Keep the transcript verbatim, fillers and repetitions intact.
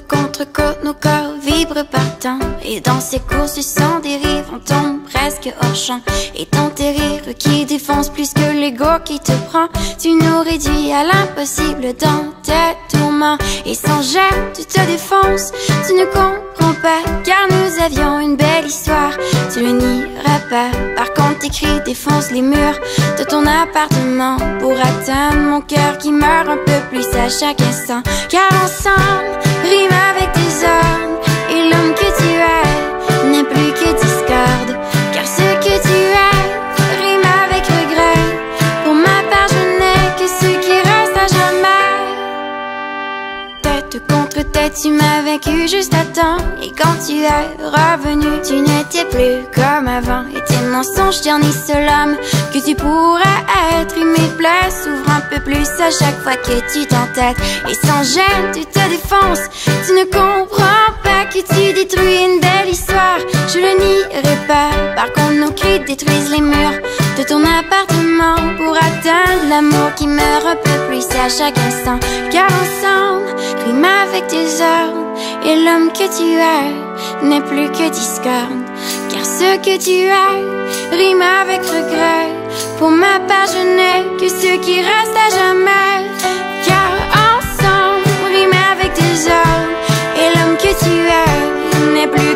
contre-côte, nos corps vibrent partant. Et dans ces courses sans dérive, on tombe presque hors champ. Et ton tes rires qui défonce plus que l'ego qui te prend, tu nous réduis à l'impossible dans tes tourments. Et sans gêne, tu te défonces, tu ne comprends pas, car nous avions une belle histoire, tu le nieras pas. Par contre tes cris défoncent les murs de ton appartement pour atteindre mon cœur qui meurt un peu plus à chaque instant. Car ensemble rime avec tes ordres, et l'homme que tu es n'est plus que discorde. Car ce que tu es rime avec regret. Pour ma part je n'ai que ce qui reste à jamais. Tête contre tête tu m'as vaincu juste à temps. Et quand tu es revenu, tu n'étais plus comme avant. Et tes mensonges ternissent l'homme que tu pourrais être. Et mes plaies s'ouvrent un peu plus à chaque fois que tu t'entêtes. Et sans gêne tu te défonces, tu ne comprends pas que tu détruis une belle histoire, je le nierai pas. Par contre nos cris détruisent les murs de ton appartement pour atteindre l'amour qui meurt un peu plus à chaque instant. Car ensemble rime avec tes ordres, et l'homme que tu es n'est plus que discorde. Car ce que tu es rime avec regret. Pour ma part je n'ai que ce qui reste à jamais. Car ensemble rime avec tes ordres, et l'homme que tu es n'est plus